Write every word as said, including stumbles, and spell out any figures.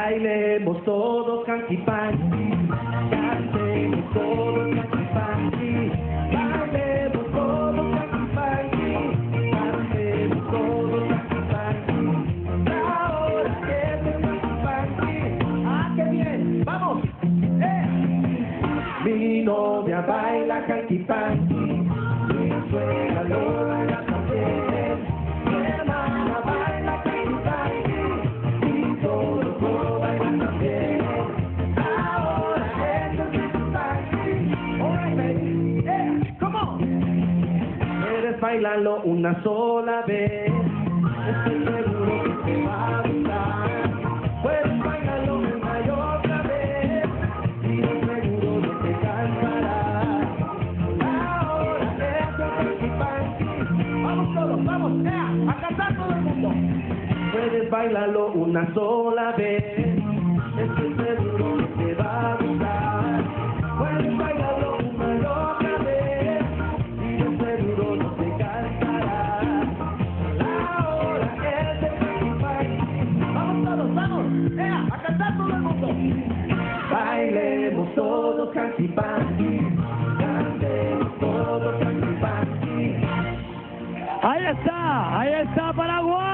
Bailemos todos canqui panqui, cantemos todos canqui panqui, bailemos todos canqui panqui, cantemos todos canqui panqui. Ahora es el canqui panqui. ¡Ah, qué bien! ¡Vamos! ¡Eh! Mi novia baila canqui panqui, mi suegra lo baila también, mi hermana baila canqui panqui, y todos lo bailan también. Ahora es el canqui panqui. All right, baby. Yeah, come on. Puedes bailarlo una sola vez, estoy seguro que te va a gustar. Puedes bailarlo una y otra vez, y de seguro no te cansarás. Ahora es el canqui panqui. Vamos todos, vamos, yeah, a cantar todo el mundo. Puedes bailarlo una sola vez, estoy seguro que te va a gustar. Puedes bailarlo una y otra vez, y de seguro no te cansarás. Ahora es el canqui panqui. Vamos todos, vamos, yeah, a cantar todo el mundo. Bailemos todos canqui panqui, cantemos todos canqui panqui. Ahí está, ahí está Paraguay.